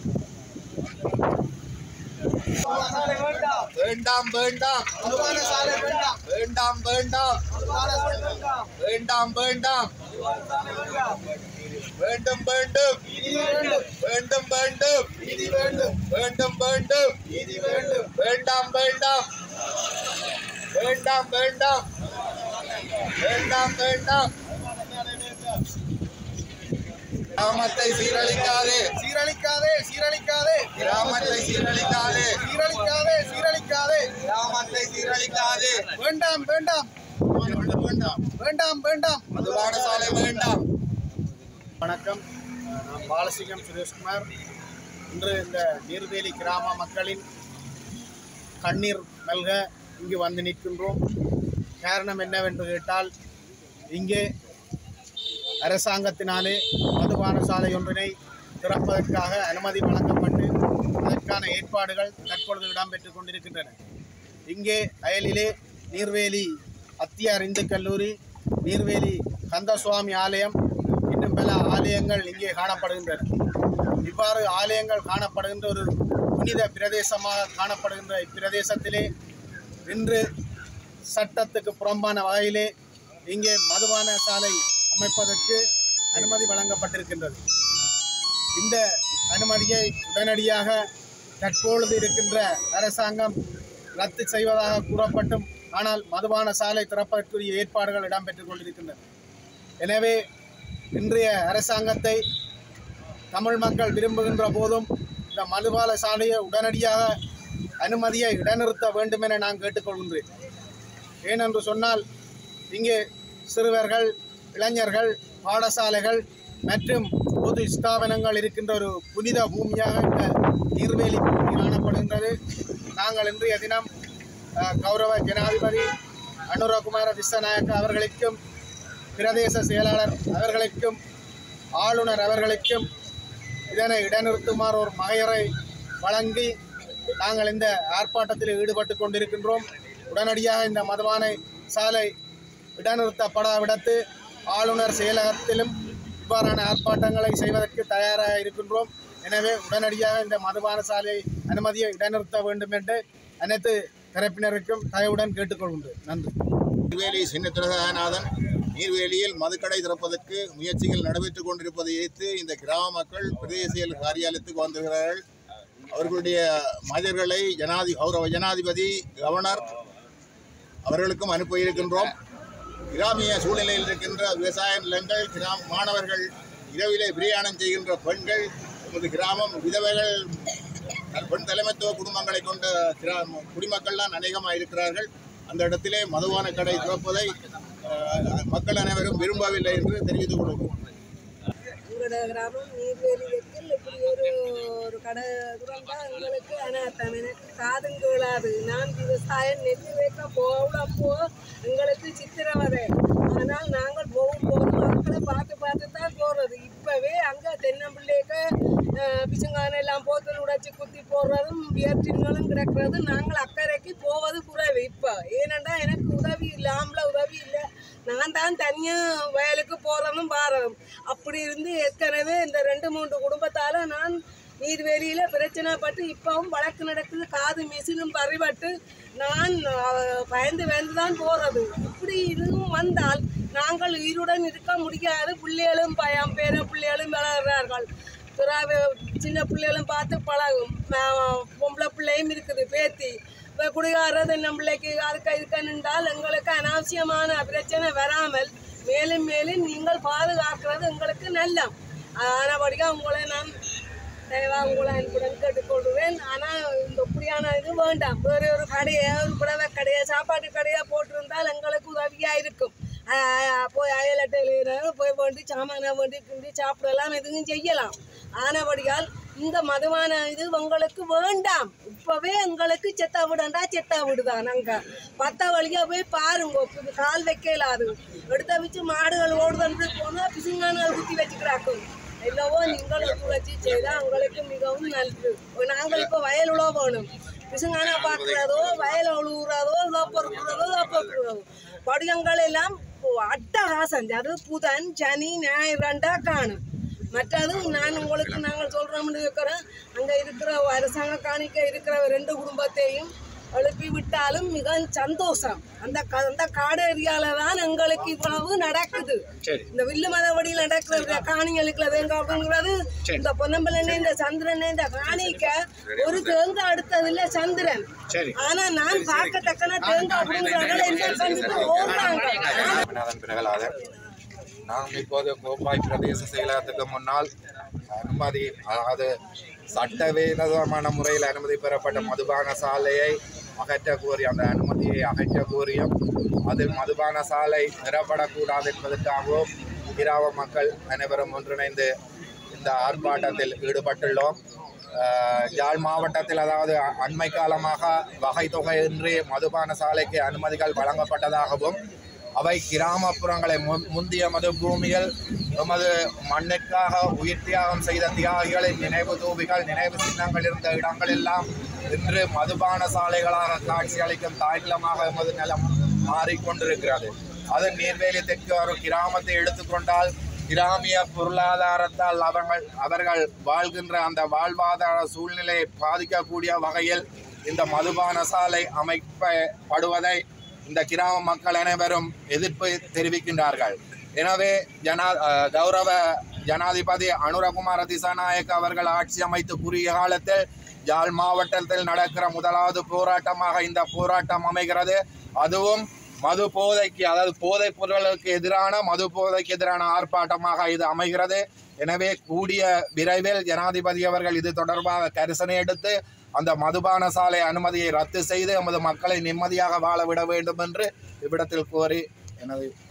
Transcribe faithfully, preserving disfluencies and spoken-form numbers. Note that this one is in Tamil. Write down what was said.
வேண்டாம் வேண்டாம் வேண்டாம் வேண்டாம் வேண்டாம் வேண்டாம் வேண்டும் வேண்டும் வேண்டும் வேண்டும் வேண்டும் வேண்டும் வேண்டாம் வேண்டாம் வேண்டாம் வேண்டாம் வேண்டாம் வேண்டாம் கிராமத்தை சீரழிக்காதே சீரழிக்காதே சீரழிக்காதே கிராமத்தை சீரழிக்காதே சீரழிக்காதே சீரழிக்காதே கிராமத்தை சீரழிக்காதே வேண்டாம் வேண்டாம் வேண்டாம் வேண்டாம் வேண்டாம் மதுபான சாலை வேண்டாம். வணக்கம், நான் பாலசிங்கம் சுரேஷ்குமார். இன்று இந்த நீர்வேலி கிராம மக்களின் கண்ணீர் நல்க இங்கு வந்து நிற்கின்றோம். காரணம் என்னவென்று கேட்டால், இங்கே அரசாங்கத்தினாலே மதுபான சாலை ஒன்றினை திறப்பதற்காக அனுமதி வழங்கப்பட்டு அதற்கான ஏற்பாடுகள் தற்பொழுது இடம்பெற்றுக் கொண்டிருக்கின்றன. இங்கே அயலிலே நீர்வேலி அத்தியார் இந்து கல்லூரி, நீர்வேலி கந்தசுவாமி ஆலயம், இன்னும் பல ஆலயங்கள் இங்கே காணப்படுகின்றன. இவ்வாறு ஆலயங்கள் காணப்படுகின்ற ஒரு புனித பிரதேசமாக காணப்படுகின்ற இப்பிரதேசத்திலே இன்று சட்டத்துக்கு புறம்பான வகையிலே இங்கே மதுபான சாலை அமைப்பதற்கு அனுமதி வழங்கப்பட்டிருக்கின்றது. இந்த அனுமதியை உடனடியாக தற்பொழுது இருக்கின்ற அரசாங்கம் ரத்து செய்வதாக கூறப்பட்டும், ஆனால் மதுபான சாலை திறப்பதற்குரிய ஏற்பாடுகள் இடம்பெற்றுக் கொண்டிருக்கின்றன. எனவே இன்றைய அரசாங்கத்தை தமிழ் மக்கள் விரும்புகின்ற போதும் இந்த மதுபான சாலையை உடனடியாக அனுமதியை இடைநிறுத்த வேண்டும் என நான் கேட்டுக்கொள்கின்றேன். ஏனென்று சொன்னால், இங்கே சிறுவர்கள், இளைஞர்கள், பாடசாலைகள் மற்றும் பொது ஸ்தாபனங்கள் இருக்கின்ற ஒரு புனித பூமியாக இந்த நீர்வேலி பூமி காணப்படுகின்றது. நாங்கள் இன்றைய தினம் கௌரவ ஜனாதிபதி அனுரகுமார திஸ்ஸநாயக்க அவர்களுக்கும், பிரதேச செயலாளர் அவர்களுக்கும், ஆளுநர் அவர்களுக்கும் இதனை இடைநிறுத்துமாறு ஒரு மகையரை வழங்கி நாங்கள் இந்த ஆர்ப்பாட்டத்தில் ஈடுபட்டு கொண்டிருக்கின்றோம். உடனடியாக இந்த மதுபான சாலை இடைநிறுத்தப்படாவிடத்து ஆளுநர் செயலகத்திலும் இவ்வாறான ஆர்ப்பாட்டங்களை செய்வதற்கு தயாராக இருக்கின்றோம். எனவே உடனடியாக இந்த மதுபான சாலை அனுமதியை இடைநிறுத்த வேண்டும் என்று அனைத்து தரப்பினருக்கும் தயவுடன் கேட்டுக்கொள்கின்றேன். நன்றி. நீர்வேலி சின்னத்துலகநாதன் நீர்வேலியில் மதுக்கடை திறப்பதற்கு முயற்சிகள் நடைபெற்றுக் கொண்டிருப்பதை எதிர்த்து இந்த கிராம மக்கள் பிரதேச காரியாலயத்துக்கு வந்துகிறார்கள். அவர்களுடைய மனிதர்களை ஜனாதி கௌரவ ஜனாதிபதி, கவர்னர் அவர்களுக்கும் அனுப்ப இருக்கின்றோம். கிராமிய சூழ்நிலையில் இருக்கின்ற விவசாய நிலங்கள், கிராம மாணவர்கள், இரவிலே பிரயாணம் செய்கின்ற பெண்கள், நமது கிராமம் விதவைகள், பெண் தலைமைத்துவ குடும்பங்களை கொண்ட கிராம குடிமக்கள் தான் அநேகமாக இருக்கிறார்கள். அந்த இடத்திலே மதுபான கடை திறப்பதை மக்கள் அனைவரும் விரும்பவில்லை என்று தெரிவித்துக் கொள்கிறோம். எங்களோட கிராமம் நீர்வேலியில் இப்படி ஒரு ஒரு கடை திறந்தா எங்களுக்கு அனாத்தம். எனக்கு காதும் கேளாது. நான் விவசாயம் நெல் வைக்க போகப்போ எங்களுக்கு சித்திரவதை. ஆனால் நாங்கள் போகும் போது மக்களை பார்த்து பார்த்து தான் போடுறது. இப்போவே அங்கே தென்னம்பிள்ளைக்கு பிசுங்கான எல்லாம் போத்தல் உடைச்சி குத்தி போடுறதும் வியர்ச்சிங்களும் கிடக்கிறது. நாங்கள் அக்கறைக்கு போவது குறைவு. இப்போ ஏனெண்டா எனக்கு உதவி இல்லை, ஆம்பளை உதவி இல்லை. நான் தான் தனியாக வயலுக்கு போகிறதும் பாரதும். அப்படி இருந்து ஏற்கனவே இந்த ரெண்டு மூன்று குடும்பத்தால் நான் நீர்வேலியில் பிரச்சனைப்பட்டு இப்போவும் வழக்கு நடக்குது. காது மிசினும் பறிபட்டு நான் பயந்து பயந்து தான் போகிறது. இப்படி இதுவும் வந்தால் நாங்கள் உயிருடன் இருக்க முடியாது. பிள்ளைகளும் பயம் பேர பிள்ளைகளும் வளர்கிறார்கள். சின்ன பிள்ளைகளும் பார்த்து பழகும். பொம்பளை பிள்ளையும் இருக்குது பேத்தி. இப்போ குடிகாரது நம்ம பிள்ளைக்கு அதுக்கு இதுக்கு நின்றால் எங்களுக்கு அனாவசியமான பிரச்சனை வராமல் மேலும் மேலும் நீங்கள் பாதுகாக்கிறது எங்களுக்கு நல்லம். ஆனபடியாக உங்களை நான் தயவாக உங்களை அன்புடன் கேட்டுக்கொள்கிறேன். ஆனால் இந்த இப்படியான இது வேண்டாம். வேறு ஒரு கடையை, ஒரு புடவை கடையை, சாப்பாட்டு கடையை போட்டிருந்தால் எங்களுக்கு உதவியாக இருக்கும். போய் அயலட்டையில் போய் வேண்டி சாமான வேண்டி கிண்டி சாப்பிடலாம், எதுவும் செய்யலாம். ஆனபடியால் இந்த மதுவான இது உங்களுக்கு வேண்டாம். இப்போவே எங்களுக்கு செத்த விடண்டா செத்த விடுதான். நாங்கள் பத்த வழியாக போய் பாருங்க, கால் வைக்கலாது எடுத்த வச்சு மாடுகள் ஓடுதன்று போனால் பிசுங்கான்கள் குத்தி வச்சுக்கிறாக்கும். இல்லவோ நீங்கள் வச்சு செய்தால் உங்களுக்கு மிகவும் நல்லது. நாங்கள் இப்போ வயல் உழவு வேணும். பிசுங்கான பார்க்குறதோ, வயல் உழுவுறதோ, லோப்பறுக்கிறதோ, லோப்பறுக்கிறதோ படியங்கள் எல்லாம் அட்டகாசம். அது புதன், சனி, ஞாயிறு ரெண்டா காணும். மற்றது நான் உங்களுக்கு நாங்கள் சொல்கிறோம்னு இருக்கிறோம், அங்கே இருக்கிற அரசாங்க காணிக்க இருக்கிற ரெண்டு குடும்பத்தையும் எழுப்பி விட்டாலும் மிக சந்தோஷம். அந்த அந்த காடு ஏரியாவில் தான் எங்களுக்கு இவ்வளவு நடக்குது. இந்த வில்லு மதவடியில் நடக்கிற காணிகளுக்குள்ள தேங்காய் அப்படிங்கிறது இந்த பொன்னம்பலனே இந்த சந்திரனே இந்த காணிக்க ஒரு தேங்காய் அடுத்ததில்லை சந்திரன். ஆனா நான் பார்க்கத்தக்கன தேங்காய் அப்படிங்கிறவர்கள் என்ன பண்ணிட்டு ஓடுறாங்க. நாம் இப்போது கோப்பாய் பிரதேச செயலகத்துக்கு முன்னால் அனுமதி, அதாவது சட்டவிரோதமான முறையில் அனுமதி பெறப்பட்ட மதுபான சாலையை அகற்ற கோரி, அந்த அனுமதியை அகற்ற கோரியும் அது மதுபான சாலை நிறப்படக்கூடாது என்பதற்காகவும் கிராம மக்கள் அனைவரும் ஒன்றிணைந்து இந்த ஆர்ப்பாட்டத்தில் ஈடுபட்டுள்ளோம். யாழ் மாவட்டத்தில் அதாவது அண்மை காலமாக வகை தொகையின்றி மதுபான சாலைக்கு அனுமதிகள் வழங்கப்பட்டதாகவும் அவை கிராமப்புறங்களை முந்திய மது பூமிகள் எமது மண்ணுக்காக உயிர் தியாகம் செய்த தியாகிகளின் நினைவு தூபிகள் நினைவு சின்னங்கள் இருந்த இடங்கள் எல்லாம் இன்று மதுபான சாலைகளாக காட்சியளிக்கும் தாய்நிலமாக எமது நிலம் மாறிக்கொண்டிருக்கிறது. அது நீர்வேலி தெற்கு வரும் கிராமத்தை எடுத்துக்கொண்டால் கிராமிய பொருளாதாரத்தால் அவர்கள் அவர்கள் வாழ்கின்ற அந்த வாழ்வாதார சூழ்நிலையை பாதிக்கக்கூடிய வகையில் இந்த மதுபான சாலை அமைக்கப்படுவதை இந்த கிராம மக்கள் அனைவரும் எதிர்ப்பு தெரிவிக்கின்றார்கள். எனவே ஜனா கௌரவ ஜனாதிபதி அனுரகுமார திசாநாயக்க அவர்கள் ஆட்சி அமைத்து குறுகிய காலத்தில் யாழ் மாவட்டத்தில் நடக்கிற முதலாவது போராட்டமாக இந்த போராட்டம் அமைகிறது. அதுவும் மது போதைக்கு, அதாவது போதைப் பொருட்களுக்கு எதிரான மது போதைக்கு எதிரான ஆர்ப்பாட்டமாக இது அமைகிறது. எனவே கூடிய விரைவில் ஜனாதிபதி அவர்கள் இது தொடர்பாக கரிசனை எடுத்து அந்த மதுபான சாலை அனுமதியை ரத்து செய்து எமது மக்களை நிம்மதியாக வாழ விட வேண்டும் என்று இவ்விடத்தில் கோரி எனது